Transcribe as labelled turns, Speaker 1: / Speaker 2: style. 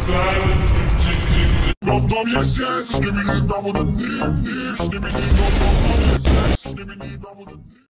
Speaker 1: Dom dom yes yes, skibidi dom with the knee, skibidi dom dom yes yes, skibidi dom with the knee.